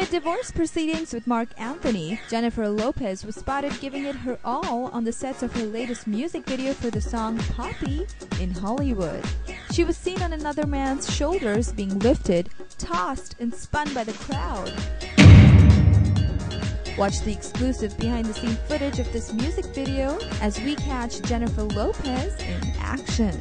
divorce proceedings with Mark Anthony, Jennifer Lopez was spotted giving it her all on the sets of her latest music video for the song Papi in Hollywood. She was seen on another man's shoulders being lifted, tossed, and spun by the crowd. Watch the exclusive behind-the-scenes footage of this music video as we catch Jennifer Lopez in action.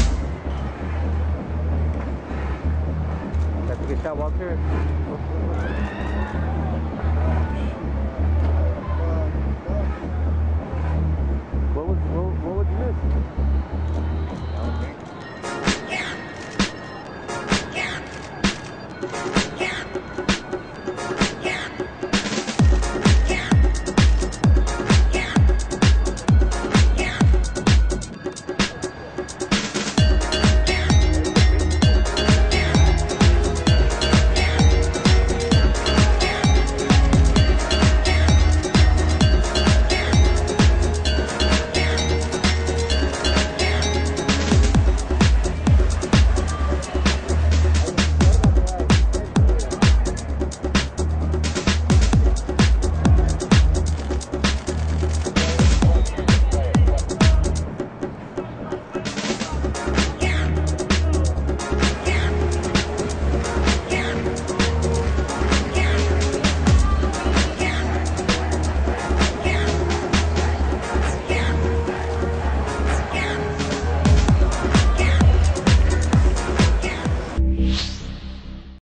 Walker.